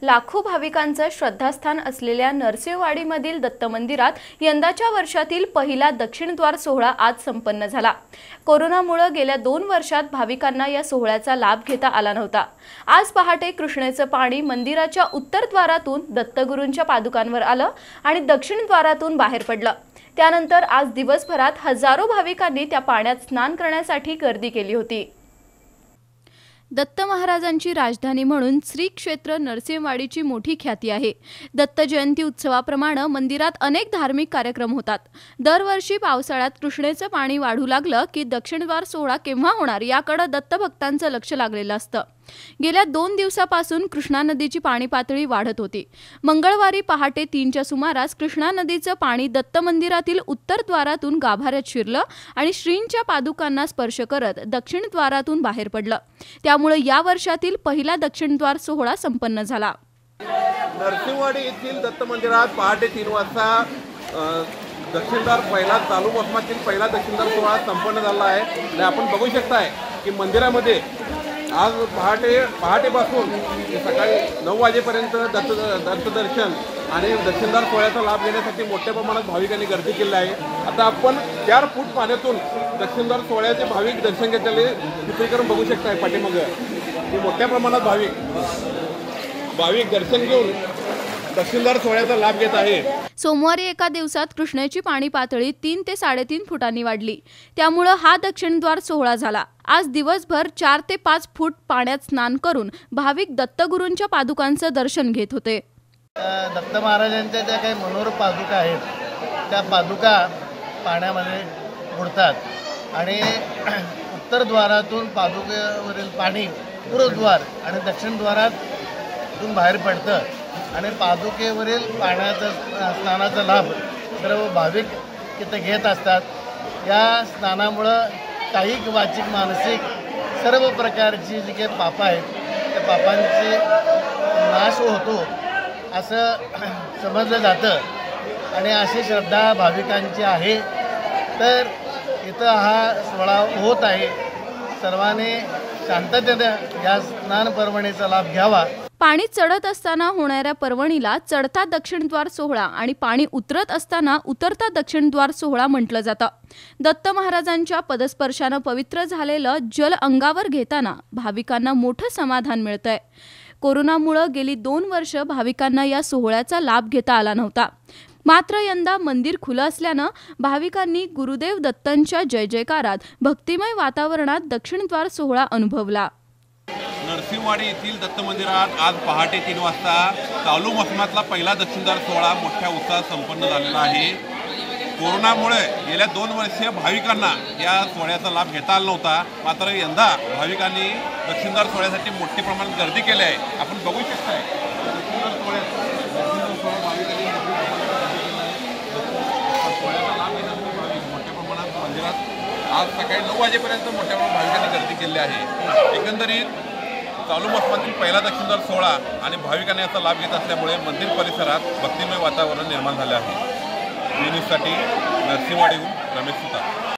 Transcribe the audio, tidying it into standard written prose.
लाखो भाविकांचं श्रद्धास्थान असलेल्या नरसिंहवाडीमधील दत्त मंदिरात यंदाच्या वर्षातील पहिला दक्षिणद्वार सोहळा आज संपन्न झाला। कोरोनामुळे गेल्या 2 वर्षात भाविकांना या सोहळ्याचा लाभ घेता आला नव्हता। आज पहाटे कृष्णेचं पाणी मंदिराच्या उत्तरद्वारातून दत्तगुरूंच्या पादुकांवर आलं आणि दक्षिणद्वारातून बाहेर पडलं। त्यानंतर आज दिवसभरात हजारो भाविकांनी त्या पाण्यात स्नान करण्यासाठी गर्दी केली होती। दत्त महाराजांची राजधानी म्हणून श्री क्षेत्र नरसिंहवाडीची मोठी ख्याती आहे। दत्त जयंती उत्सवाप्रमाणे मंदिरात अनेक धार्मिक कार्यक्रम होतात। दरवर्षी पावसाळ्यात कृष्णेचं पाणी वाढू लागलं की दक्षिणद्वार सोहळा केव्हा होणार याकडे दत्त भक्तांचं लक्ष लागलेलं असतं। गेल्या 2 दिवसापासून कृष्णा नदीची पाणी पातळी वाढत होती। मंगळवारी पहाटे 3च्या सुमारास कृष्णा नदीचं पाणी दत्त मंदिरातील उत्तरद्वारातून गाभाऱ्यात शिरलं आणि श्रींच्या पादुकांना स्पर्श करत दक्षिणद्वारातून बाहेर पडलं। त्यामुळे या वर्षातील पहिला दक्षिणद्वार सोहळा संपन्न झाला। नरसिंहवाडी येथील दत्त मंदिरात पहाटे 3 वाजता दक्षिणद्वार पहिला चालू मोसमातील पहिला दक्षिणद्वार सोहळा संपन्न झाला आहे आणि आपण बघू शकताय की मंदिरामध्ये आज पहाटेपासून सकाळी 9 वाजेपर्यंत दत्त दर्शन आणि दक्षिणद्वार सोहळ्याचा लाभ घेण्यासाठी मोठ्या प्रमाणात भाविकांनी गर्दी केली आहे। आता आपण 4 फूट पाण्यातून दक्षिणद्वार सोहळ्याचे भाविक दर्शन घेतलेले चित्रीकरण बघू शकताय। पाठीमागे की मोठ्या प्रमाणात भाविक दर्शन घेऊन दक्षिणद्वार सोहळ्याचा लाभ घेत आहे। सोमवारी एका दिवसात कृष्णेची पाणी पातळी 3 ते 3.5 फुटांनी वाढली। त्यामुळे हा दक्षिणद्वार सोहळा झाला। आज दिवसभर 4 ते 5 फूट पाण्यात स्नान करून भाविक दत्तगुरूंच्या पादुकांचं दर्शन घेत होते। दत्त महाराजांच्या ज्या काही मनोहर पादुका आहेत त्या पादुका पाण्यामध्ये बुडतात आणि उत्तरद्वारातून पादुकेवरील पाणी पूर्वद्वार आणि दक्षिणद्वारातून बाहेर पडतं आणि पादुकेवरील पाण्याचा स्नानाचा लाभ सर्व भाविक तिथे घेत असतात। या स्नानामुळं काही वाचिक मानसिक सर्व प्रकारची जी काही पापं आहेत त्या पापांचे नाश होतो असं समजलं जातं आणि अशी श्रद्धा भाविकांची आहे। तर इथं हा सोहळा होत आहे। सर्वांनी शांततेने या स्नान पर्वणीचा लाभ घ्यावा। पाणी चढत असताना होणाऱ्या पर्वणीला चढता दक्षिणद्वार सोहळा आणि पाणी उतरत असताना उतरता दक्षिणद्वार सोहळा म्हटलं जातं। दत्त महाराजांच्या पदस्पर्शानं पवित्र झालेलं जल अंगावर घेताना भाविकांना मोठं समाधान मिळतंय। कोरोनामुळे गेली 2 वर्ष भाविकांना या सोहळ्याचा लाभ घेता आला नव्हता। मात्र यंदा मंदिर खुलं असल्यानं भाविकांनी गुरुदेव दत्तांच्या जय जयकारात भक्तिमय वातावरणात दक्षिणद्वार सोहळा अनुभवला। नरसिंहवाडी येथील दत्त मंदिरात आज पहाटे 3 वाजता चालू मोसमातला पहिला दक्षिणद्वार सोहळा मोठ्या उत्साहात संपन्न झालेला आहे। कोरोनामुळे गेल्या 2 वर्षे भाविकांना या सोहळ्याचा लाभ घेता आला नव्हता। मात्र यंदा भाविकांनी दक्षिणद्वार सोहळ्यासाठी मोठ्या प्रमाणात गर्दी केली आहे। आपण बघू शकताय दक्षिणद्वार सोहळ्याचा लाभ घेण्यासाठी भाविक मोठ्या प्रमाणात मंदिरात आज सकाळी 9 वाजेपर्यंत मोठ्या प्रमाणात भाविकांनी गर्दी केली आहे। एकंदरीत चालू मोसमातील पहिला दक्षिणद्वार सोहळा आणि भाविकांनी याचा लाभ घेत असल्यामुळे मंदिर परिसरात भक्तिमय वातावरण निर्माण झाले आहे। न्यूजसाठी नरसिंहवाडीहून रमेश सुतार।